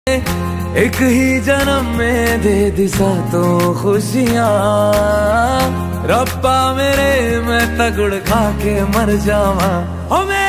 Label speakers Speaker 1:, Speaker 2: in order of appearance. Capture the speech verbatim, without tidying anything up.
Speaker 1: एक ही जन्म में दे दिशा तो खुशियाँ, रब्बा मेरे मैं तगड़ खा के मर जावा। ओ